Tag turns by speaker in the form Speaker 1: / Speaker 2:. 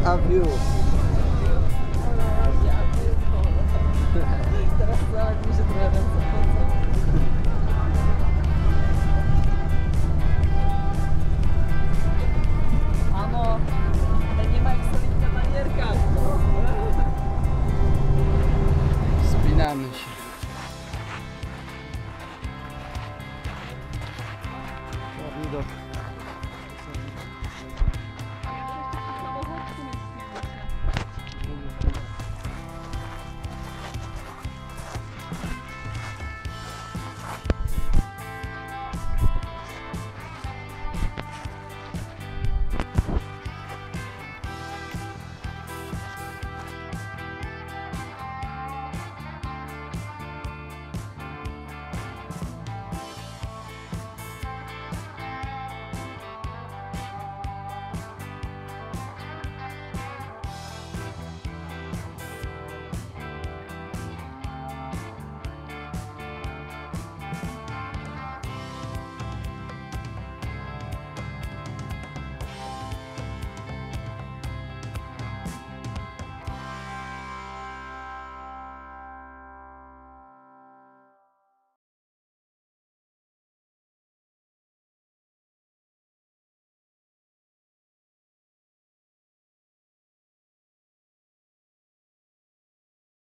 Speaker 1: a view.
Speaker 2: Teraz tak mi się trochę ręce wchodzą. Mamo, ale nie ma jak solidna manierka.
Speaker 1: Spinamy się. Widok.